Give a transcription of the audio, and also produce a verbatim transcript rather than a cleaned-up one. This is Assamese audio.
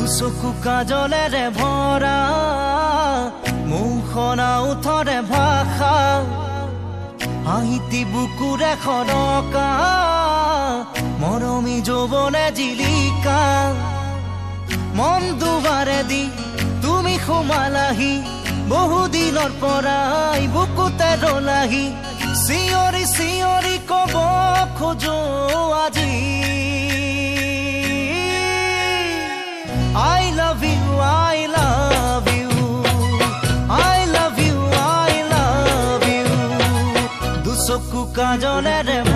দুচকু কাজলেৰে ভৰা মুখনা উঠৰে ভাষা হাঁহিতি বুকুৰে খৰকা মৰমী যৌৱনে জিলিকা মন দুবাৰে দি তুমি সোমালাহি বহুদিনৰ পৰাই বুকুতে ৰলাহি চিঞৰি চিঞৰি কব খোজো আজি I love you, I love you, I love you, I love you. দুচকু কাজলেৰে